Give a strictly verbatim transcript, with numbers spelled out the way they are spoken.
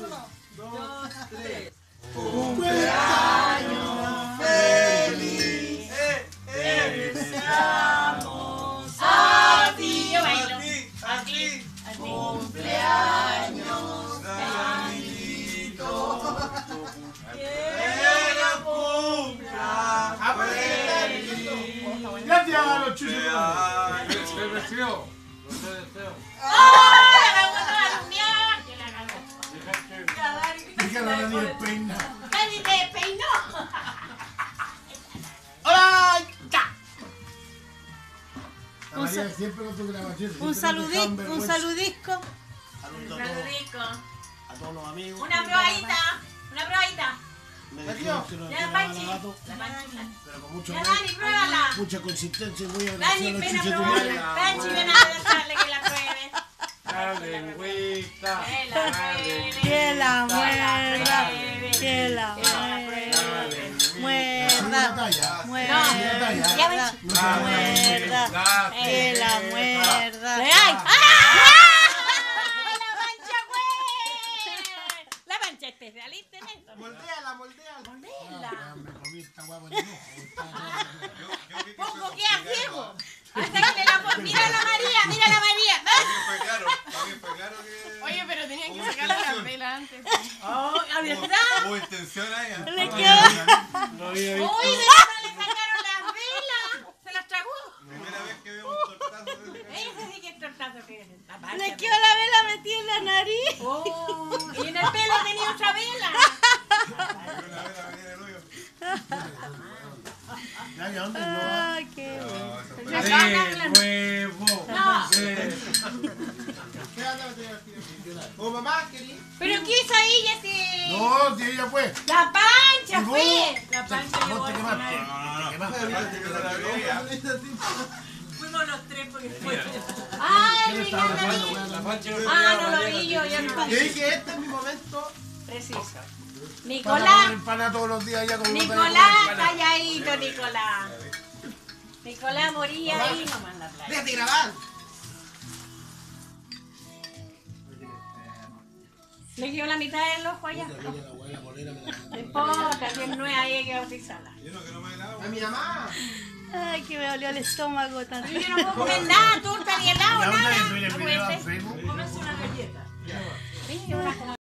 Uno, dos, tres. Cumpleaños feliz, te deseamos a ti, Yo bailo. a ti, A ti. cumpleaños, Danielito, que lo cumpla feliz. Gracias a los chuchos. Se deseo. No se deseo. ¡Oh! La cagó toda la unidad. Que la cagó. Ya, Dani. Dije a la Dani el peina. Dani te peinó. ¡Hola! La María siempre con tu grabación. Un saludisco, un saludisco. Saludos a todos, Saludisco. a todos los amigos. Una probadita. Una probadita. Me dijeron que no Ya, era Panchi. gato, La Panchi. pero con mucho Ya, amor, Dani, pruébala. mucha consistencia y muy Dani, agradecido a los ven a chuches de tu probarla. madre. Panchi, ven a darle que la pruebe. La lengüita. Que la pruebe. Que la muerda, pruebe. que la Que la muerda, pruebe. Segunda muerda, talla. muerda, Segunda talla. Ya ves. muerda, que la muerda. ¡Ay! ¡Ah! ¡La mancha, güey! La mancha especialista en esto. Moldeala, moldeala. Moldela. Ah, me comí esta guagua de enojo. Pongo que a ciego. Hasta que le la pon- Mira a la María, mira a la María. Fue claro, también fue claro que. Oye, pero tenían que sacarle la vela antes. Oh, ¿a verdad? Hubo intención ahí. Le ¿eh? quedó. No había Uy, visto. de verdad le sacaron las velas. Se las tragó. Primera vez que veo un tortazo de ese calibre. Ese sí que es tortazo que es. La pancha, Le quedó la vela metida en la nariz. Oh, y en el pelo tenía otra vela. Yo una vez la metí en el hoyo. Ya, ya, ¿dónde no? Ay, qué No, bueno. eso fue- Se De sacan la- nuevo. No. De- Oh, mamá, querida. ¿Pero qué hizo ella ese? No, si ella fue. La pancha ¿Y vos? fue. La pancha Vos llevó te al quemaste. final. No, no, no. Te quemaste. Aparte que se la veía. Fuimos los tres porque fue. ¿Quién Ay, estaba Ricardo. grabando, weón? La pancha no Ah, tenía no lo manera vi yo, de- ya no. Yo dije, este es mi momento. Preciso. Para comer Nicolás. empana todos los días ya como Nicolás, calladito, Nicolás. Nicolás moría ahí nomás en la playa. Déjate grabar. Le quedó la mitad del ojo allá. No importa, si es nueva ahí hay que bautizarla. Yo no quiero más helado. A mi mamá. Ay, que me dolió el estómago tanto. Yo no puedo comer nada, torta ni helado, ¿Ya dónde nada. subir el No video puede a ser. Facebook? Comerse una galleta. Sí, una